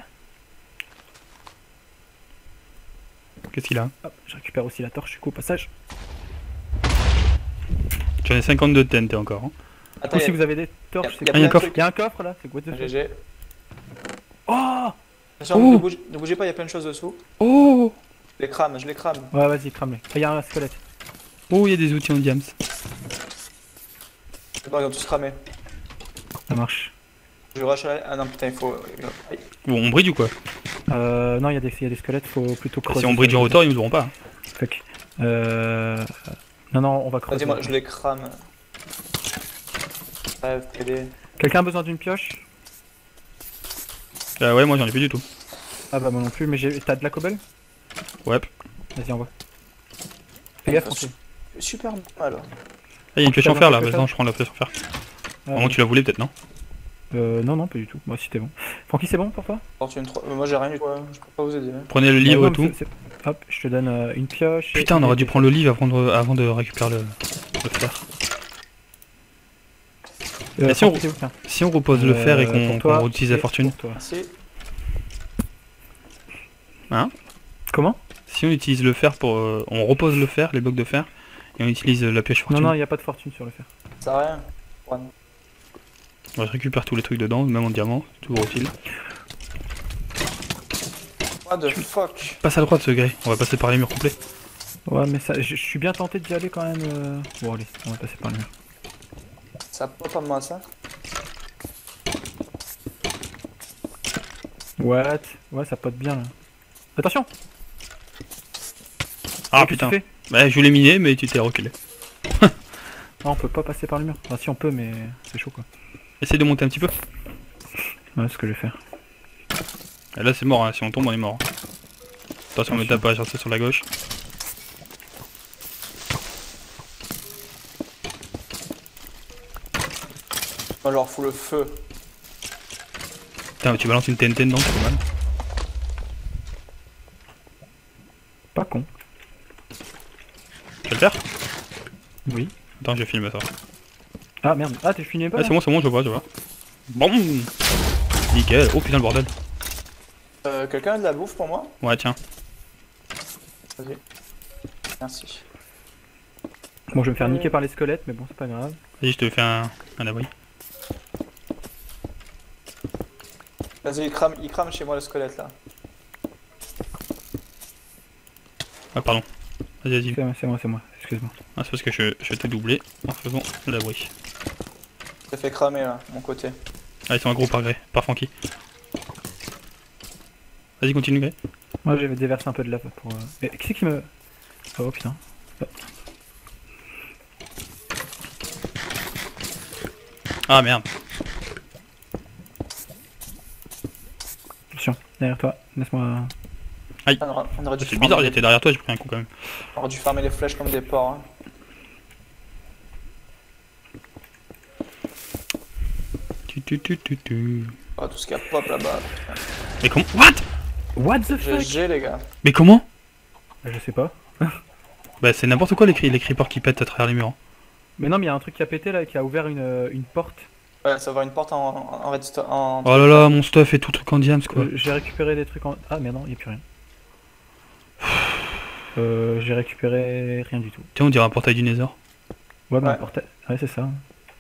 S2: Qu'est-ce qu'il a?
S3: Hop, je récupère aussi la torche, du coup, au passage.
S2: J'en ai cinquante-deux de T N T encore. Hein.
S1: Attends,
S3: Ou si
S1: il y a-
S3: vous avez des torches,
S1: y a-
S3: c'est
S1: y a
S3: quoi?
S2: plein de
S3: coffre.
S1: trucs.
S3: Il y a un coffre là, c'est what the fuck?
S1: G G.
S3: Oh
S1: Attention,
S2: Oh.
S1: ne, bougez, ne bougez pas, il y a plein de choses dessous.
S2: Oh!
S1: Je les crame, je les crame.
S3: Ouais, vas-y, crame-les. Ah, il y a un squelette.
S2: Oh, il y a des outils en diams.
S1: Bon, ils ont tous cramé.
S3: Ça marche.
S1: Je rush à la... Ah non, putain, il faut. Aïe.
S2: Bon, on brille ou quoi?
S3: Euh, non, il y, a des- il y a des squelettes, faut plutôt creuser.
S2: Si on brille du
S3: sur les-
S2: rotor, ils nous auront pas. hein.
S3: Fuck. Euh... Non, non, on va creuser.
S1: Vas-y, moi, je les crame. Bref, P D.
S3: Quelqu'un a besoin d'une pioche?
S2: Euh, ouais, moi j'en ai plus du tout.
S3: Ah bah moi non plus, mais j'ai... T'as de la cobble?
S2: Ouais.
S3: Vas-y, envoie. Fais gaffe, Francky.
S1: Super mal.
S2: Ah, il y a une pioche en
S3: Quelque
S2: fer là,
S3: chose
S2: vas-y, je prends la pioche en fer.
S3: Ah,
S2: Au moins tu la voulais peut-être, non?
S3: Euh, non, non, pas du tout. Moi, si t'es bon. Francky, c'est bon pour toi?
S1: Fortune trois. Euh, Moi, j'ai rien du tout. hein. Je peux pas vous aider. hein.
S2: Prenez le
S3: Ah,
S2: livre
S3: non,
S2: et tout.
S3: c'est- c'est- Hop, je te donne euh, une pioche. et
S2: Putain, on
S3: une
S2: aurait dû
S3: épée.
S2: prendre le livre avant de, avant de récupérer le, le fer.
S3: Euh,
S2: Et si on-
S3: Francky, c'est où, tiens.
S2: Si on repose le fer et
S3: Euh,
S2: qu'on
S3: pour toi,
S2: qu'on utilise la
S3: et
S2: fortune.
S3: pour toi.
S1: Merci.
S3: Comment?
S2: Si on utilise le fer pour... euh, on repose le fer, les blocs de fer, et on utilise la pioche
S3: Non,
S2: fortune.
S3: non, il n'y a pas de fortune sur le fer.
S1: Ça sert à rien. Juan.
S2: Moi, je récupère tous les trucs dedans, même en diamant, c'est toujours utile.
S1: What the fuck?
S2: Passe à droite ce gré, on va passer par les murs complets.
S3: Ouais, mais ça, je je suis bien tenté d'y aller quand même. euh. Bon, allez, on va passer par le mur.
S1: Ça pop à moi, ça?
S3: What? Ouais, ça pote bien là. Attention!
S2: Ah
S3: Qu'est-ce que
S2: putain,
S3: tu fais?
S2: bah, je voulais miner mais tu t'es reculé.
S3: Ah, on peut pas passer par le mur. Enfin, si on peut, mais c'est chaud quoi.
S2: Essaye de monter un petit peu.
S3: Ouais, c'est ce que je vais faire.
S2: Et là c'est mort, hein. Si on tombe on est mort. Attention, ne tape pas, chercher sur la gauche.
S1: Moi, je leur fous le feu.
S2: Putain, tu balances une T N T dedans, c'est pas mal.
S3: Pas con.
S2: Tu vas le faire?
S3: Oui.
S2: Attends, je filme ça.
S3: Ah merde. Ah, t'es fini pas?
S2: Ah,
S3: là
S2: c'est bon, c'est bon, je vois, je vois. Bon, nickel. Oh putain, le bordel.
S1: Euh, quelqu'un a de la bouffe pour moi?
S2: Ouais, tiens.
S1: Vas-y. Merci.
S3: Bon, je vais me faire niquer par les squelettes, mais bon, c'est pas grave.
S2: Vas-y, je te fais un, un abri.
S1: Vas-y, il crame, il crame chez moi le squelette là.
S2: Ah, pardon. Vas-y, vas-y.
S3: C'est moi, c'est moi, c'est moi. Excuse-moi.
S2: Ah, c'est parce que je, je t'ai doublé en faisant l'abri.
S1: Ça fait cramer là, mon côté.
S2: Ah, ils sont un gros par gré, par Francky. Vas-y, continue, gré.
S3: Moi, je vais déverser un peu de lave pour. Euh... Mais qui c'est qui me. Oh putain.
S2: Ah merde.
S3: Attention, derrière toi, laisse-moi...
S2: Aïe.
S1: On aurait, on aurait dû
S2: C'est
S1: farmer
S2: bizarre,
S1: les-
S2: j'étais derrière toi, j'ai pris un coup quand même.
S1: On aurait dû farmer les flèches comme des porcs. Hein.
S2: Tu, tu, tu, tu, tu.
S1: Oh, tout ce qu'il y a pop là-bas.
S2: Mais comment? What?
S3: What the fuck?
S1: G G les gars.
S2: Mais comment?
S3: Je sais pas.
S2: Bah c'est n'importe quoi les, cri les creepers qui pètent à travers les murs. Hein.
S3: Mais non, mais il y a un truc qui a pété là, qui a ouvert une, euh, une porte.
S1: Ouais, ça va avoir une porte en, en, en redstone. En...
S2: Oh là là, mon stuff et tout truc en diams quoi.
S3: Euh, J'ai récupéré des trucs en... Ah mais non, il n'y a plus rien. Euh, j'ai récupéré rien du tout.
S2: Tiens, on dirait un portail du Nether.
S3: Ouais, mais
S1: Ouais.
S3: un portail... Ouais, c'est ça.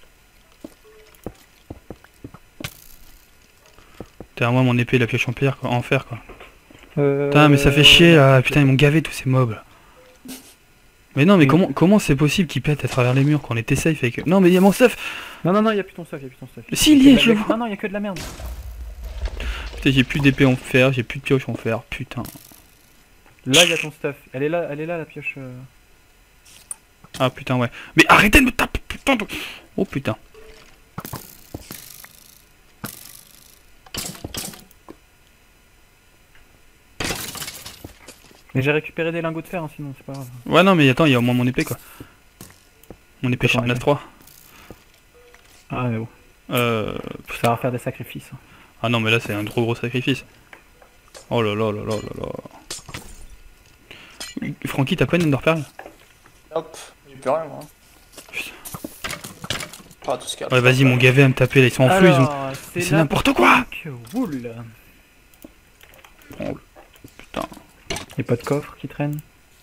S2: T'as moi mon épée et la pioche en pierre quoi, en fer quoi.
S3: Euh...
S2: Putain mais ça fait chier là, putain ils m'ont gavé tous ces mobs. Là. Mais non mais
S3: Mm.
S2: comment comment c'est possible qu'ils pètent à travers les murs quand on était safe avec eux? Non mais il y a mon stuff.
S3: Non, non, non, il n'y a plus ton stuff, il n'y a plus ton stuff.
S2: Si, il y est,
S3: Y a
S2: je
S3: de
S2: le
S3: la-
S2: vois.
S3: Non, non, il n'y a que de la merde.
S2: Putain j'ai plus d'épée en fer, j'ai plus de pioche en fer, putain.
S3: Là, il y a ton stuff. Elle est là, elle est là, la pioche. euh.
S2: Ah putain ouais. Mais arrêtez de me taper putain de... Oh putain.
S3: Mais j'ai récupéré des lingots de fer, hein, sinon, c'est pas grave.
S2: Ouais non mais attends, il y a au moins mon épée quoi. Mon épée
S3: Attends,
S2: Charnath trois.
S3: Ah, mais bon.
S2: Euh...
S3: Ça va faire des sacrifices. hein.
S2: Ah non mais là c'est un trop gros sacrifice. Oh là là là là là là. Francky t'as pas une Enderpearl?
S1: Hop, j'ai plus rien moi. Ah, tout ce qu'il y a.
S2: Ouais vas-y ils m'ont gavé à me taper là, ils sont en flux, ils ont...
S3: Alors,
S2: c'est n'importe quoi.
S3: Wool.
S2: Putain.
S3: Y'a pas de coffre qui traîne.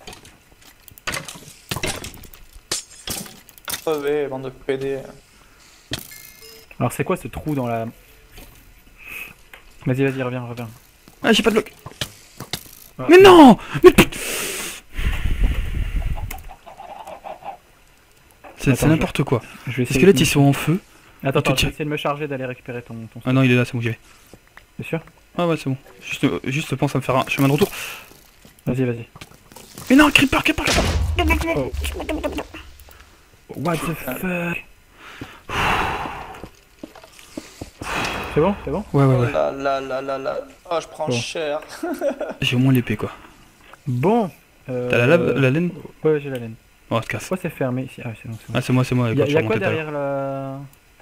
S1: Crevé, bande de P D.
S3: Alors c'est quoi ce trou dans la... Vas-y, vas-y, reviens, reviens.
S2: Ah j'ai pas de bloc.
S3: Ah.
S2: Mais non. Mais... C'est
S3: Attends,
S2: n'importe quoi.
S3: Je vais
S2: Les
S3: essayer
S2: squelettes
S3: de...
S2: ils sont en feu.
S3: Attends, attends,
S2: tu
S3: je vais
S2: tires.
S3: essayer de me charger d'aller récupérer ton... ton...
S2: Ah non il est là, c'est bon j'y vais.
S3: C'est sûr?
S2: Ah ouais c'est bon. Juste, euh, juste pense à me faire un chemin de retour.
S3: Vas-y, vas-y.
S2: Mais non, creeper, creeper, creeper.
S3: What the fuck? C'est bon? C'est bon?
S2: Ouais ouais
S1: Oh
S2: ouais.
S1: là là là là là. Oh, je prends
S3: Bon.
S1: cher.
S2: J'ai au moins l'épée quoi.
S3: Bon. Euh...
S2: T'as la lave, la laine?
S3: Ouais, j'ai la laine.
S2: Oh on se casse.
S3: Pourquoi c'est fermé ici? Ah, c'est bon, c'est bon.
S2: Ah c'est moi, c'est moi.
S3: Y'a
S2: quand je suis
S3: y a quoi
S2: remonté tout à l'heure.
S3: derrière la...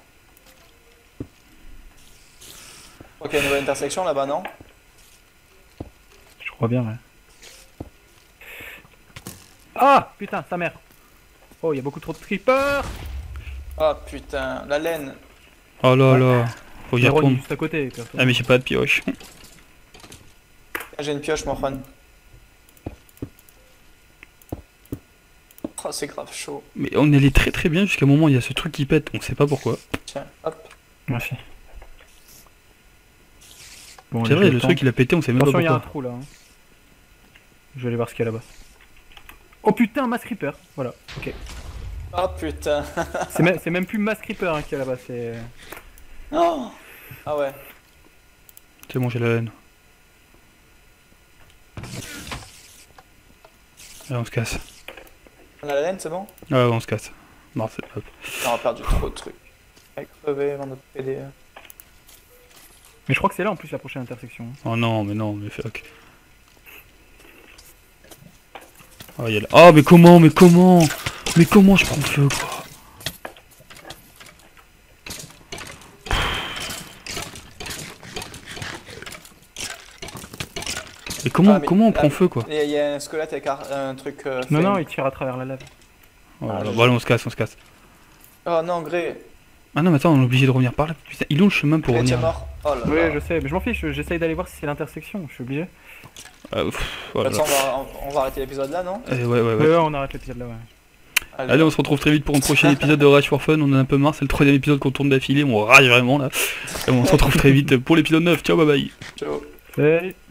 S1: Ok, une nouvelle intersection là-bas, non?
S3: Je crois bien, ouais. Ah! Putain, sa mère! Oh, il y a beaucoup trop de creepers!
S1: Oh putain, la laine.
S2: Oh là
S3: Ouais.
S2: là. Faut que j'y
S3: Zéro, il est
S2: retourne.
S3: juste à côté, perso.
S2: Ah mais j'ai pas de pioche.
S1: J'ai une pioche, mon run. Oh, c'est grave chaud.
S2: Mais on allait très très bien jusqu'à un moment où il y a ce truc qui pète, on sait pas pourquoi.
S1: Tiens, hop.
S3: Merci. Bon,
S2: C'est
S3: allez,
S2: vrai,
S3: je
S2: le
S3: tente.
S2: truc il a pété, on sait même
S3: Attention,
S2: pas
S3: il y a un
S2: pourquoi.
S3: trou là. hein. Je vais aller voir ce qu'il y a là-bas. Oh putain, Mass Creeper! Voilà, ok.
S1: Oh putain.
S3: C'est même, c'est même plus Mass Creeper hein, qu'il y a là-bas, c'est...
S1: Oh. Ah ouais.
S2: C'est bon, j'ai la laine. Allez, on se casse.
S1: On a la laine, c'est bon?
S2: Ah ouais, on se casse. Non, c'est hop.
S1: On a perdu trop de trucs. Avec crevé, bande de P D.
S3: Mais je crois que c'est là en plus la prochaine intersection. hein.
S2: Oh non, mais non, mais fuck. Oh, il y a la... Oh, mais comment, mais comment? Mais comment je prends feu, quoi? Mais comment,
S1: Ah, mais
S2: comment on
S1: là-
S2: prend feu, quoi?
S1: Il y, a- il y a un squelette avec un, un truc. Euh,
S3: Non,
S1: fait-
S3: non, il tire à travers la lave.
S2: Oh là
S1: Ah,
S2: là,
S1: je-
S2: voilà, on se casse, on se casse.
S1: Oh non, Grey.
S2: Ah non, mais attends, on est obligé de revenir par là. Putain, il est où le chemin pour
S1: Grey, tu es
S2: revenir?
S1: mort. Oh là
S3: Oui,
S1: là.
S3: je sais, mais je m'en fiche, j'essaye d'aller voir si c'est l'intersection, je suis obligé.
S2: Euh, pff,
S1: De
S2: oh là
S1: toute
S2: là.
S1: façon, on va, on, on va arrêter l'épisode là, non?
S2: Eh, ouais, ouais, ouais.
S3: Ouais, ouais, on arrête l'épisode là, ouais.
S2: Allez, on se retrouve très vite pour un prochain épisode de Rage for Fun. On en a un peu marre, c'est le troisième épisode qu'on tourne d'affilée. On rage vraiment là. Et on se retrouve très vite pour l'épisode neuf. Ciao, bye bye.
S1: Ciao.
S3: Salut!